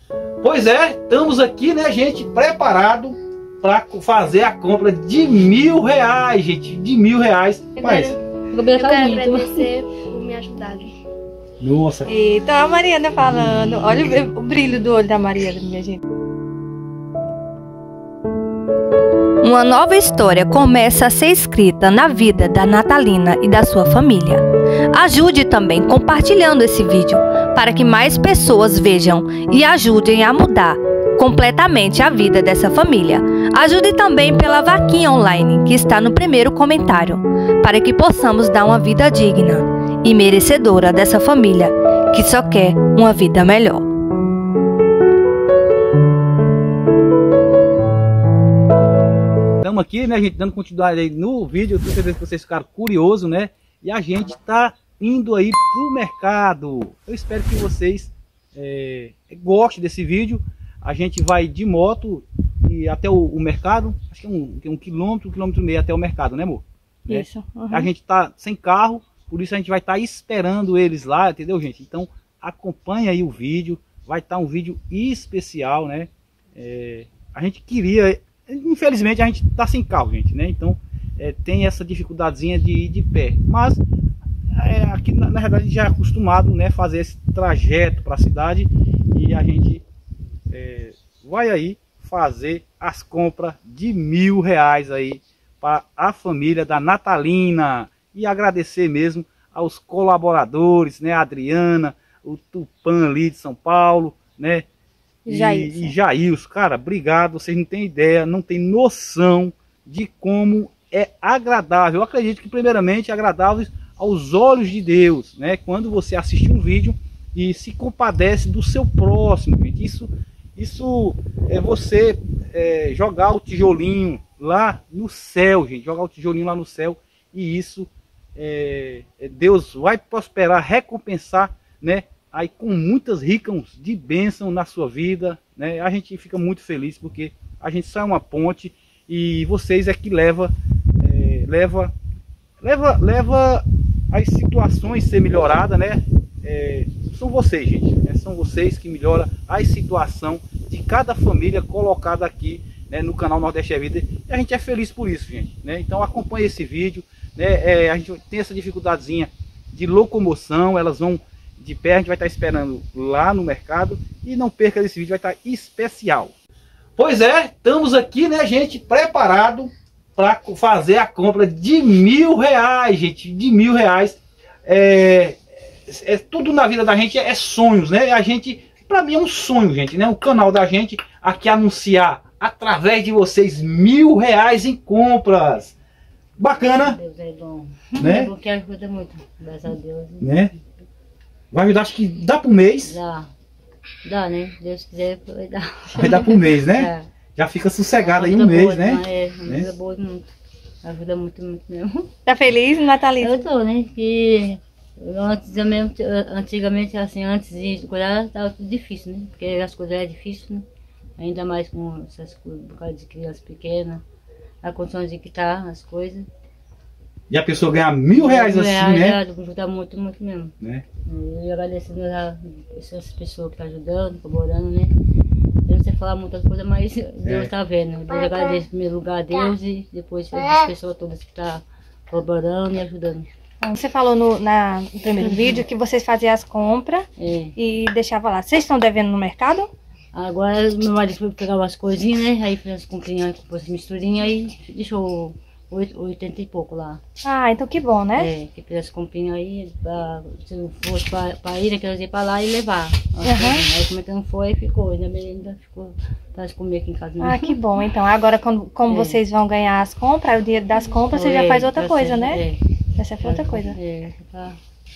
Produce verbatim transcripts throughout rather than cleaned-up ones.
Pois é, estamos aqui, né, gente, preparado para fazer a compra de mil reais, gente, de mil reais. Eu Mas, quero, eu quero agradecer por me ajudar. nossa. Eita, a Mariana falando. Olha o, o brilho do olho da Mariana, minha gente. Uma nova história começa a ser escrita na vida da Natalina e da sua família. Ajude também compartilhando esse vídeo para que mais pessoas vejam e ajudem a mudar completamente a vida dessa família. Ajude também pela vaquinha online que está no primeiro comentário, para que possamos dar uma vida digna e merecedora dessa família que só quer uma vida melhor. Estamos aqui, né, gente, dando continuidade aí no vídeo. Eu tenho certeza que vocês ficaram curiosos, né? E a gente tá indo aí pro mercado. Eu espero que vocês é, gostem desse vídeo. A gente vai de moto e até o, o mercado. Acho que é um, um quilômetro, um quilômetro e meio até o mercado, né, amor? Isso. Uhum. A gente tá sem carro, por isso a gente vai estar tá esperando eles lá, entendeu, gente? Então acompanha aí o vídeo. Vai estar tá um vídeo especial, né? É, a gente queria... Infelizmente a gente tá sem carro, gente, né? Então é, tem essa dificuldadezinha de ir de pé. Mas é, aqui na, na verdade a gente já é acostumado, né, fazer esse trajeto para a cidade. E a gente é, vai aí fazer as compras de mil reais aí para a família da Natalina. E agradecer mesmo aos colaboradores, né? A Adriana, o Tupã ali de São Paulo, né? Jair, e, e Jair, cara, obrigado. Vocês não têm ideia, não têm noção de como é agradável. Eu acredito que primeiramente é agradável aos olhos de Deus, né? Quando você assiste um vídeo e se compadece do seu próximo, gente. Isso, isso é você é, jogar o tijolinho lá no céu, gente. Jogar o tijolinho lá no céu e isso é, Deus vai prosperar, recompensar, né? Aí com muitas ricas de bênção na sua vida, né? A gente fica muito feliz porque a gente só é uma ponte e vocês é que leva, é, leva, leva, leva as situações ser melhorada, né? É, são vocês, gente, né? São vocês que melhoram a situação de cada família colocada aqui, né, no canal Nordeste é Vida e a gente é feliz por isso, gente, né? Então acompanhe esse vídeo, né? É, a gente tem essa dificuldadezinha de locomoção, elas vão de pé, a gente vai estar esperando lá no mercado e não perca esse vídeo, vai estar especial. Pois é, estamos aqui, né, gente, preparado para fazer a compra de mil reais, gente, de mil reais. É, é, tudo na vida da gente é, é sonhos, né? A gente, para mim é um sonho, gente, né? O canal da gente aqui anunciar através de vocês mil reais em compras. Bacana. Deus é bom, né? É bom que ajuda muito, graças a Deus. Né? Vai ajudar, acho que dá pro mês. Dá, dá, né? Deus quiser, vai dar. Vai dar pro mês, né? É. Já fica sossegado aí um mês, boa, né? É, ajuda boa muito. Ajuda muito, muito mesmo. Tá feliz, Natalina? Eu tô, né? Que antes, mesmo, antigamente, assim, antes de cuidar, tava tudo difícil, né? Porque as coisas eram difíceis, né? Ainda mais com essas coisas, por causa de crianças pequenas, a condição de que tá as coisas. E a pessoa ganhar mil reais assim, reais, né? Ajuda muito, muito mesmo. Né? E agradecendo a essas pessoas que estão ajudando, colaborando, né? Eu não sei falar muitas coisas, mas Deus está é. vendo. Eu agradeço em primeiro lugar a Deus e depois as pessoas todas que estão colaborando e ajudando. Você falou no, na, no primeiro vídeo que vocês faziam as compras é. e deixavam lá. Vocês estão devendo no mercado? Agora meu marido foi pegar umas coisinhas, né? Aí fez as comprinhas, compôs as misturinhas e deixou oitenta e pouco lá. Ah, então que bom, né? É, que fez as comprinhas aí, pra, se não fosse pra, pra ir, né, que eu ia pra lá e levar. Uhum. Aí como é que não foi, ficou, ainda bem, ainda ficou pra comer aqui em casa mesmo. Ah, que bom. Então agora quando, como é. vocês vão ganhar as compras, o dinheiro das compras, você é, já faz outra coisa, ser, né? É. Já serve outra coisa. É, tá.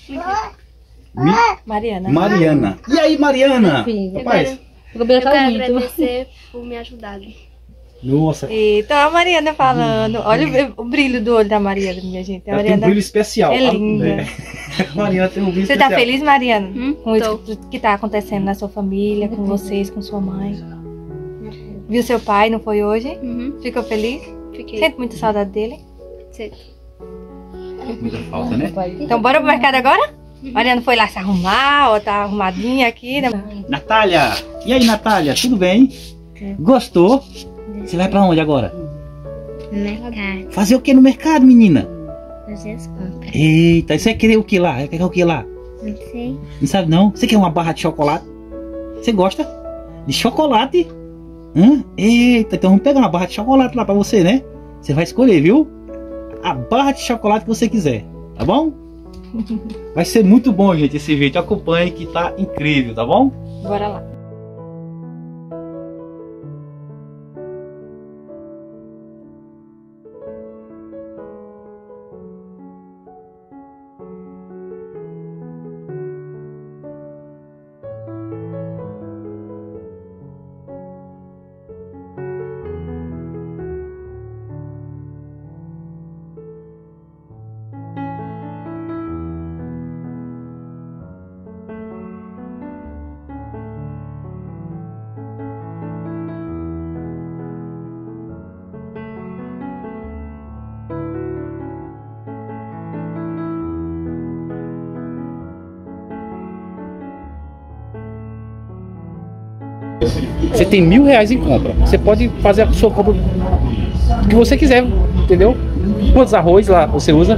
Mariana. Mariana. E aí, Mariana? Filho, rapaz? Eu quero, eu quero agradecer por me ajudar. Nossa. Eita, a Mariana falando. Olha o, o brilho do olho da Mariana, minha gente. A Ela Mariana tem um brilho especial. é linda. É. Mariana tem um brilho você especial. tá feliz, Mariana? Hum, com isso que tá acontecendo na sua família, com vocês, com sua mãe? Viu seu pai, não foi hoje? Uhum. Ficou feliz? Fiquei. Sente muita saudade dele? Cedo. Muita falta, né? Então bora pro mercado agora? Mariana foi lá se arrumar, ó, tá arrumadinha aqui, né? Natália! E aí, Natália, tudo bem? Gostou? Você vai pra onde agora? No mercado. Fazer o que no mercado, menina? Fazer as compras. Eita, você vai querer o que lá? Vai querer o que lá? Não sei. Não sabe não? Você quer uma barra de chocolate? Você gosta de chocolate? Hã? Eita, então vamos pegar uma barra de chocolate lá pra você, né? Você vai escolher, viu? A barra de chocolate que você quiser, tá bom? Vai ser muito bom, gente, esse vídeo. Acompanhe que tá incrível, tá bom? Bora lá. Você tem mil reais em compra. Você pode fazer a sua compra o que você quiser, entendeu? Quantos arroz lá você usa?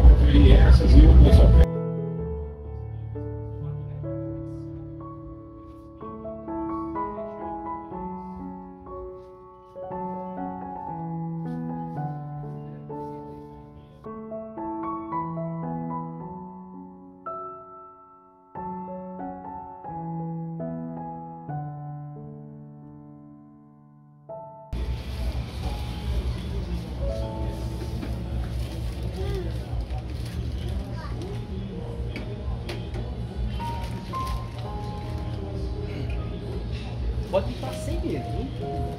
Pode estar sem medo.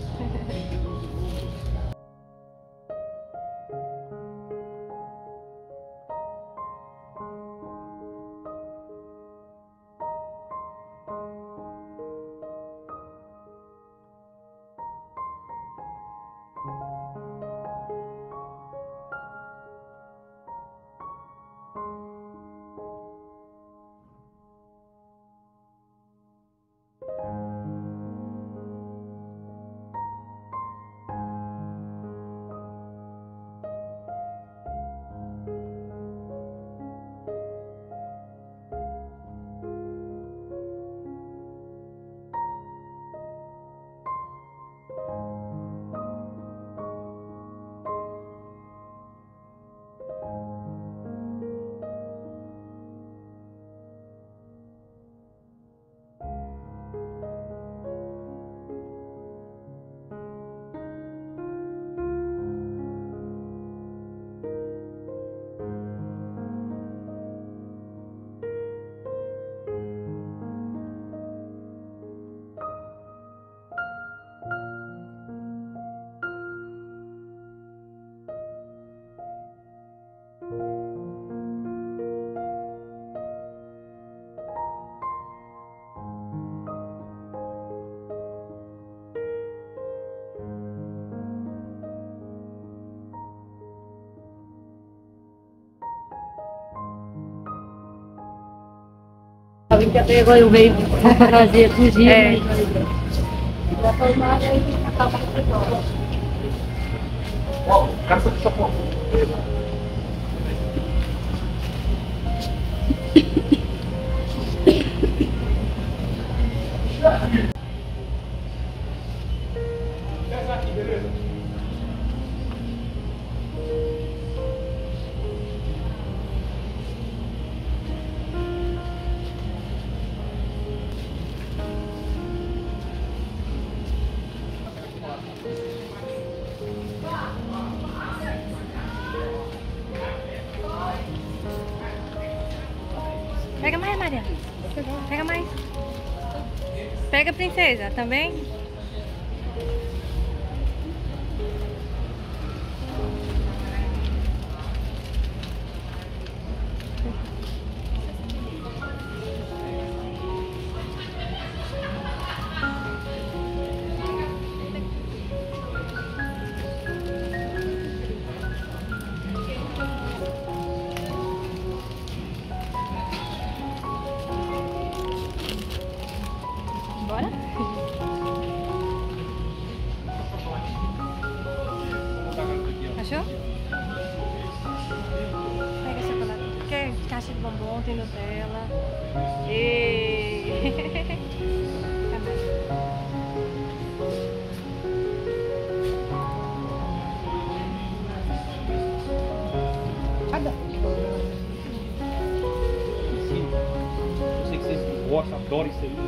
Alguém que até agora eu veio fazer fugir. É. Pega mais, Maria. Pega mais. Pega, princesa, também. tem Nutella. E... Eu sei que vocês gostam, adoram isso aí.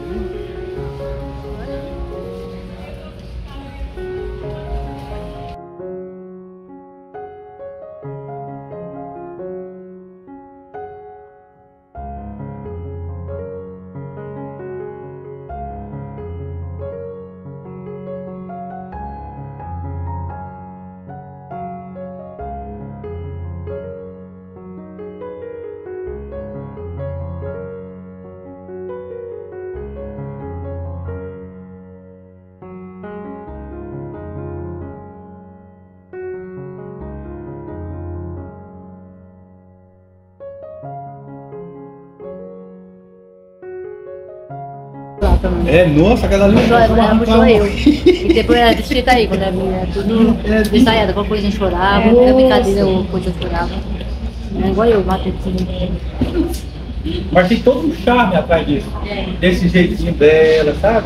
É, nossa, cada ali. Ela puxou eu. E depois ela desfita aí, quando era tudo ensaiada, qualquer coisa a gente chorava, qualquer brincadeira ou coisa eu chorava. É igual eu, matei tudo. Mas tem todo um charme atrás disso. É. Desse jeitinho dela, sabe?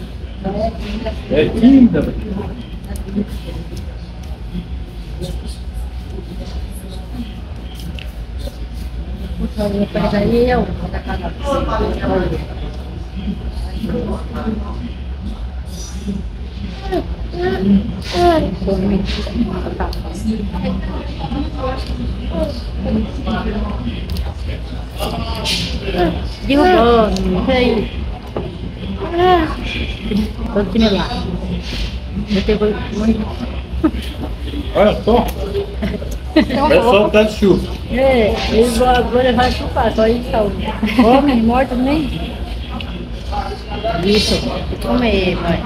É linda, velho. Puxa, minha coisa aí é o da casa. Derrubou, peraí. Todo time lá. Eu tenho muito. Olha só. É só o pé de chuva. É, eles vão agora vai chupar, só isso saúde. Homem, morto nem. Isso, come aí, vai.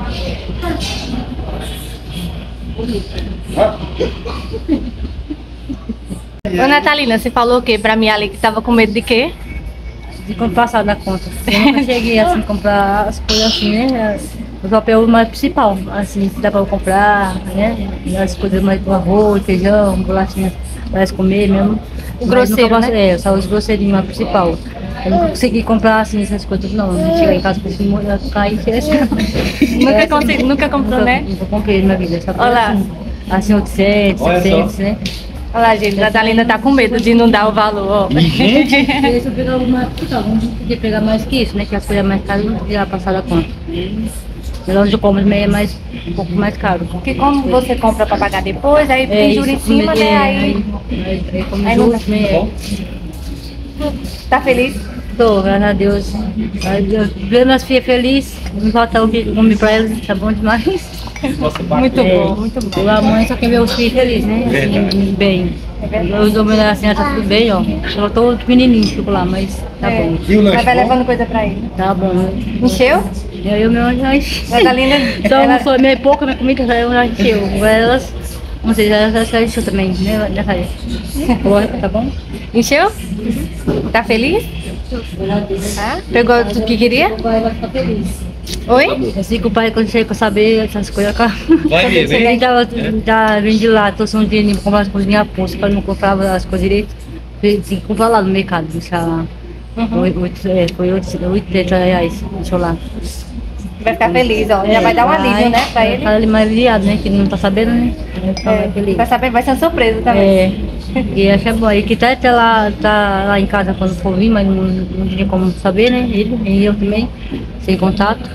Ô Natalina, você falou o quê pra mim ali que tava com medo de quê? De comprar sal da conta. Eu nunca cheguei assim, comprar as coisas assim, né? O papel mais principal, assim, que dá pra eu comprar, né? As coisas mais do arroz, feijão, bolachinha, para comer mesmo. O grosseiro, posso, né? É, só os grosseirinhos mais principal. Eu não consegui comprar assim essas coisas não. Não chegar em casa com esse molho, cair e Nunca é, consegui, nunca comprou, nunca, né? Nunca comprei na vida. Só Olá. Assim, assim oitocentos, setecentos, né? Olha lá, gente, a Natalina tá com medo de não dar o valor, ó. Se eu pegar uma, não podia pegar mais que isso, né? Que as coisas mais caras não podia passar da conta. Mas onde eu compro meio é mais, um pouco mais caro. Porque como você compra pra pagar depois, aí tem juros em cima, né? É, Aí, aí, aí, aí como aí não juros, dá. né? Tá feliz? Tô, graças a Deus. Ver minhas filhas felizes, não falta o que comer pra elas, tá bom demais. Nossa, Muito É, bom, muito bom. A mãe só quer ver os filhos felizes, né? Assim, bem. Os homens assim, tá tudo bem, ó. Só tô pequenininho, fico lá, mas tá É. bom. E o lanche Mas vai bom? levando coisa pra ele. Tá bom. Encheu? Eu, eu mesmo já enchi. Natalina, Então, ela... foi meio pouco, minha comida já, já encheu. Agora elas, não sei, já, já, já encheu também, né, né, Raia? Boa, tá bom? Encheu? Tá feliz? Ah, pegou tudo que queria? O pai vai ficar feliz. Oi? Eu sei que o pai, quando chega pra saber essas coisas, Vai ver, vem. ele tava, tá vindo de lá, trouxe um dinheirinho pra comprar as coisinhas a pulso, pra não comprava as coisas direito. Tinha que comprar lá no mercado, deixar lá. Uhum. Oito, oito, é, foi oitenta reais, deixou lá. Vai ficar feliz, ó. Já vai dar um alívio, né, pra ele. Tá ali mais aliviado, né? Que ele não tá sabendo, né? Vai ficar É, mais feliz. vai saber, vai ser uma surpresa também. É, e acho que é bom. E que tá até lá, tá lá em casa quando for vir, mas não, não tinha como saber, né? Ele e eu também, sem contato.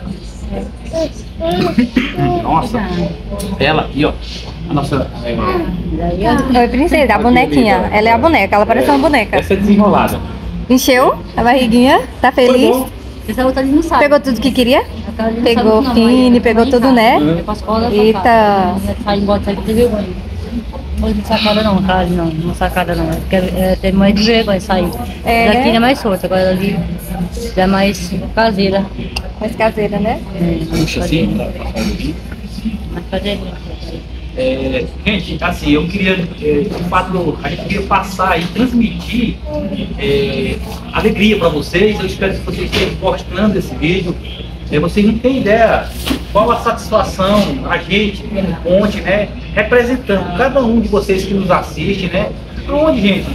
Nossa, ela aqui, ó. A nossa. É, Oi, princesa, a bonequinha. Ela é a boneca, ela parece uma boneca. essa é desenrolada. Encheu a barriguinha? Tá feliz? Essa outra ali não sabe. Pegou tudo que queria? Aquela ali não Pegou sabe, não, fine, mas pegou nem tudo, sabe. né? Vai pra escola, só Eita. sabe. Sai embora, sai de vergonha. Não de sacada não, cara, não, não sacada não. Porque é, tem mais de vergonha sair. É, Daqui né? é mais solta, agora ali já é mais caseira. Mais caseira, né? É, Puxa assim. mais caseirinha. É, gente, assim, eu queria, é, de fato, a gente queria passar e transmitir é, alegria para vocês. Eu espero que vocês estejam postando esse vídeo. É, vocês não têm ideia qual a satisfação a gente, como Ponte, né, representando cada um de vocês que nos assiste, né? Onde, gente?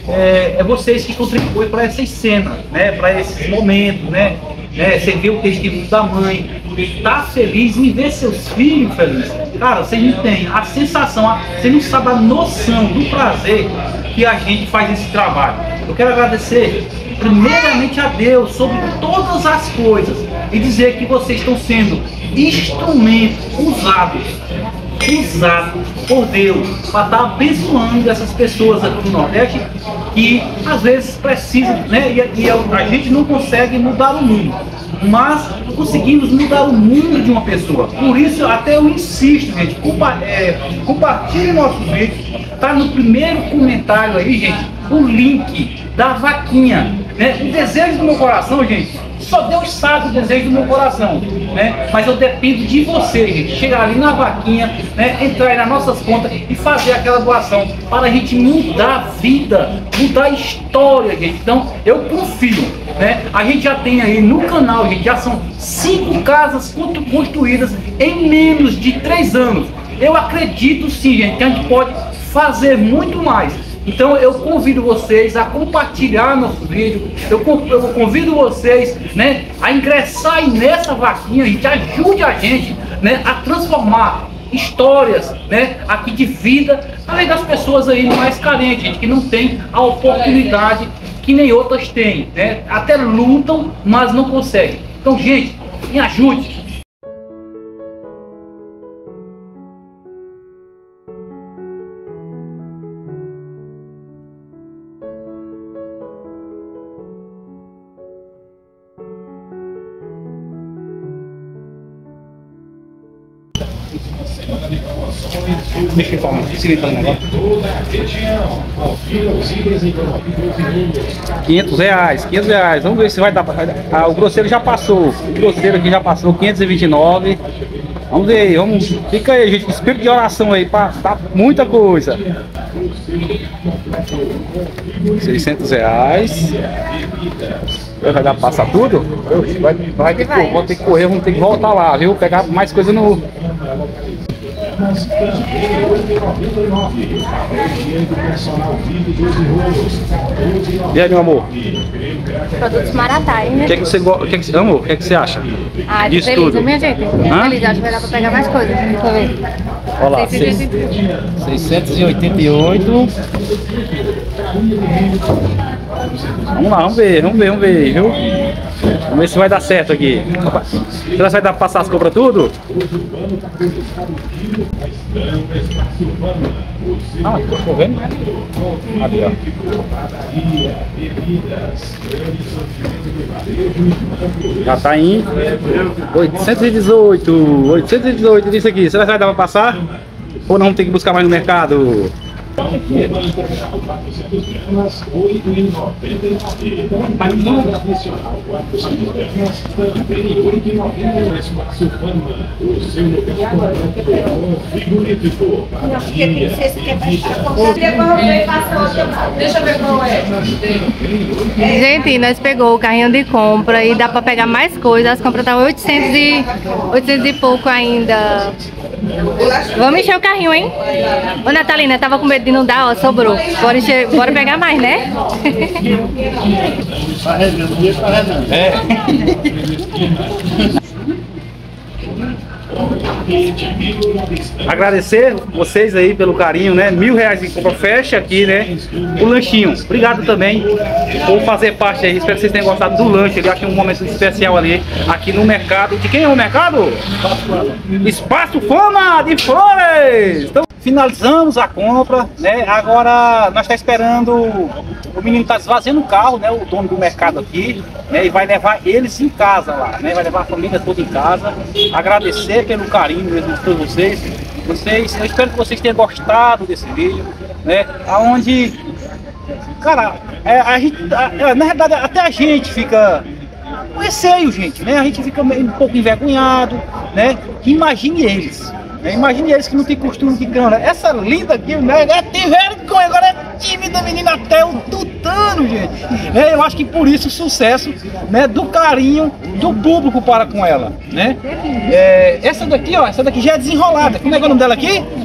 é, é vocês que contribuem para essas cenas, né? Para esses momentos, né? É, você vê o testemunho da mãe, tá feliz em ver seus filhos felizes. Cara, vocês não têm a sensação, a, vocês não sabem a noção do prazer que a gente faz esse trabalho. Eu quero agradecer primeiramente a Deus sobre todas as coisas e dizer que vocês estão sendo instrumentos usados, usados por Deus para estar abençoando essas pessoas aqui do Nordeste que às vezes precisam, né? E, e a gente não consegue mudar o mundo, mas conseguimos mudar o mundo de uma pessoa. Por isso até eu insisto, gente, compa é, compartilhe nosso vídeo. Tá no primeiro comentário aí, gente, o link da vaquinha, né? O desejo do meu coração, gente, só Deus sabe o desejo do meu coração, né? Mas eu dependo de você, gente, chegar ali na vaquinha, né? Entrar aí nas nossas contas e fazer aquela doação para a gente mudar a vida, mudar a história, gente. Então eu confio, né? A gente já tem aí no canal, gente, já são cinco casas construídas em menos de três anos. Eu acredito sim, gente, que a gente pode fazer muito mais. Então eu convido vocês a compartilhar nosso vídeo, eu, eu convido vocês, né, a ingressar aí nessa vaquinha, a gente ajude a gente, né, a transformar histórias, né, aqui de vida, além das pessoas aí mais carentes, gente, que não tem a oportunidade que nem outras têm, né, até lutam, mas não conseguem. Então, gente, me ajude. Deixa eu falar, facilita o negócio. quinhentos reais, quinhentos reais. Vamos ver se vai dar. Ah, o grosseiro já passou. O grosseiro aqui já passou, quinhentos e vinte e nove. Vamos ver aí, vamos. Fica aí, gente. Espírito de oração aí, pra tá muita coisa. seiscentos reais. Vai dar pra passar tudo? Vai, vai ter que, vou ter que correr, vamos ter que voltar lá, viu? Pegar mais coisa no. E aí, meu amor? Produtos Maratá, hein? O que é que você gosta? O que é que você, amor? O que é que você acha? Ah, disso feliz, tudo? minha gente. Hã? Feliz, acho que vai dar pra pegar mais coisas. Deixa eu ver. Olha lá, seiscentos e oitenta e oito. Vamos lá, vamos ver, vamos ver, vamos ver, viu? Vamos ver se vai dar certo aqui. Será que vai dar pra passar as compras tudo? Ah, tô vendo? Ali, ó. Já tá em oitocentos e dezoito. oitocentos e dezoito disso aqui. Será que vai dar pra passar? Ou não vamos ter que buscar mais no mercado? Gente, nós pegou o carrinho de compra e dá pra pegar mais coisas. As compras estavam oitocentos e, oitocentos e pouco ainda. Vamos encher o carrinho, hein? Ô, Natalina, tava com medo de não dar, ó, sobrou. Bora, encher, bora pegar mais, né? É. Agradecer vocês aí pelo carinho, né? Mil reais em compra, fecha aqui, né? O lanchinho. Obrigado também por fazer parte aí. Espero que vocês tenham gostado do lanche. Eu achei um momento especial ali, aqui no mercado. De quem é o mercado? Espaço Fama de Flores. Então, finalizamos a compra, né? Agora nós estamos esperando. O menino está esvaziando o carro, né? O dono do mercado aqui, né? E vai levar eles em casa lá, né? Vai levar a família toda em casa. Agradecer pelo carinho mesmo de todos vocês. Vocês, eu espero que vocês tenham gostado desse vídeo, né? Aonde, cara, é, a gente, a, na verdade até a gente fica com receio, gente, né? A gente fica meio, um pouco envergonhado, né? Imagine eles. Imagine eles que não tem costume de cana. Essa linda aqui, né? É tem vergonha, agora é tímida, menina, até o tutano, gente. É, eu acho que por isso o sucesso, né, do carinho do público para com ela, né? É, essa daqui, ó, essa daqui já é desenrolada. Como é que é o nome dela aqui?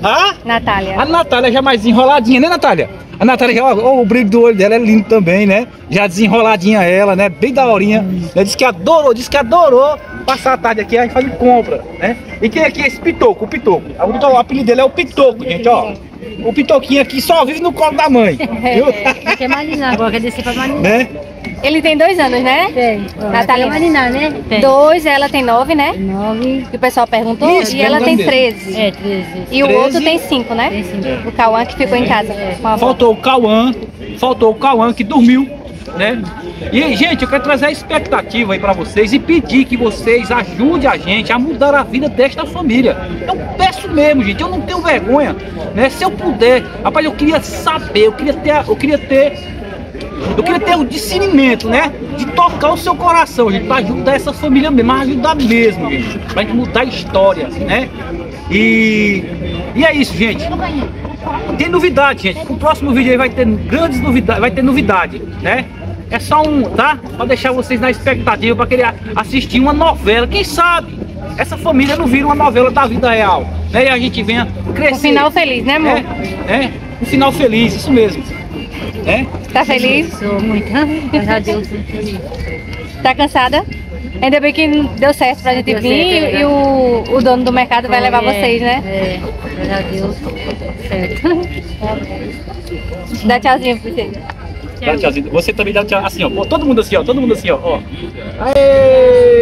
A? Natália. A Natália já mais desenroladinha, né, Natália? A Natália, ó, ó, o brilho do olho dela é lindo também, né? Já desenroladinha ela, né? Bem daorinha. Né? Disse que adorou, disse que adorou passar a tarde aqui, a gente faz compra, né? E quem aqui é esse Pitoco, o Pitoco? O apelido dele é o Pitoco, gente, ó. O Pitoquinho aqui só vive no colo da mãe, viu? Não quer marinar, agora quer descer pra marinar. Né? Ele tem dois anos, né? Tem. Natália. Quer marinar, né? Tem. Dois, ela tem nove, né? Nove. Que o pessoal perguntou. Isso, e ela tem perguntando treze. É, treze. E o treze. outro tem cinco, né? Tem cinco. O Cauã que ficou em casa com a avó. Faltou o Cauã, faltou o Cauã que dormiu, né? E, gente, eu quero trazer a expectativa aí pra vocês e pedir que vocês ajudem a gente a mudar a vida desta família. Eu peço mesmo, gente, eu não tenho vergonha, né? Se eu puder, rapaz, eu queria saber, eu queria ter, eu queria ter Eu queria ter o discernimento, né? De tocar o seu coração, gente, pra ajudar essa família mesmo, mas ajudar mesmo, gente. Pra gente mudar a história, né? E, e é isso, gente. Tem novidade, gente. O próximo vídeo aí vai ter grandes novidades, vai ter novidade, né? É só um, tá? Pra deixar vocês na expectativa, pra querer assistir uma novela. Quem sabe essa família não vira uma novela da vida real, né? E a gente venha crescer. Um final feliz, né, amor? É, é, um final feliz, isso mesmo. É? Tá feliz? Sou muito. Graças a Deus, muito feliz. Tá cansada? Ainda bem que deu certo pra gente Deu vir certo, e, e o, o dono do mercado vai levar É, vocês, né? É, graças a Deus. Certo. Dá tchauzinho pra vocês. Dá tchauzinho. Você também dá tchau, assim, ó. Todo mundo assim, ó. Todo mundo assim, ó. ó. Aê!